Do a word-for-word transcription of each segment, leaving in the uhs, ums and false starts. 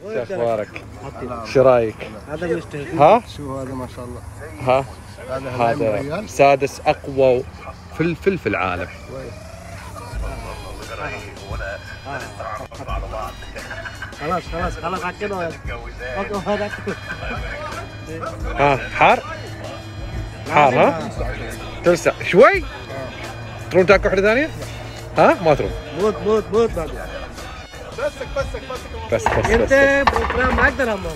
شو اخبارك؟ شو رايك؟ هذا بيشتهي. ها؟ شو هذا ما شاء الله. ها؟ هذا هذا سادس اقوى فلفل في العالم. خلاص خلاص خلاص عكنه هذا. ها حار؟ حار ها؟ تلسع شوي؟ ترون تاكل واحدة ثانية؟ ها؟ ما ترون. موت موت موت بعد. بسك بسك بسك بس بس انت بس. بكره ما اقدر همهم.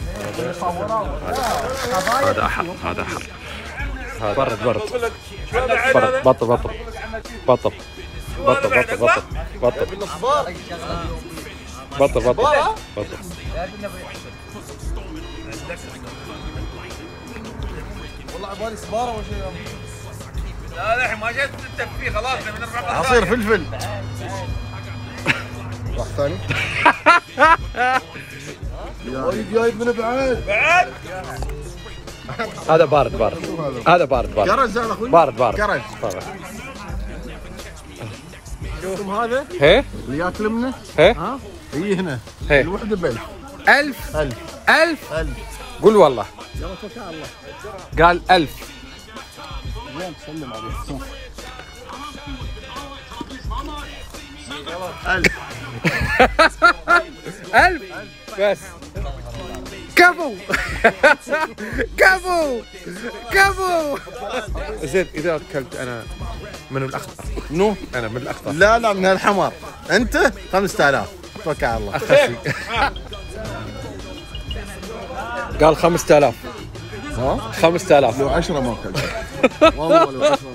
هذا احر هذا احر. برد برد. برد بطل بطل. بطل. بطل بطل بطل. بطل. بالصبار بطل بطل. بطل. والله عبالي صباره ولا شيء. لا لا ما جت التكفي خلاص بنرفع عصير فلفل. واحد ثاني. جايب جايب من بعد. بعد هذا بارد بارد. هذا بارد بارد. كرز هذا اخوي. بارد بارد. كرز. بارد. شوفكم هذا هي؟ اللي ياكل منه. هي؟ ها؟ هي هنا. هي. الوحده بألف. ألف. ألف. ألف. ألف. قول والله. يلا توكل على الله. قال ألف. زين سلم عليه. ألف بس. كفو. كفو. كفو. زين إذا أكلت أنا من الأخضر. نو. أنا من الأخضر. لا لا من الحمار. أنت خمسة آلاف. توكل على الله. أخسي. قال خمسة آلاف. ها؟ خمسة آلاف. لو عشرة ما أكلت. والله لو عشرة.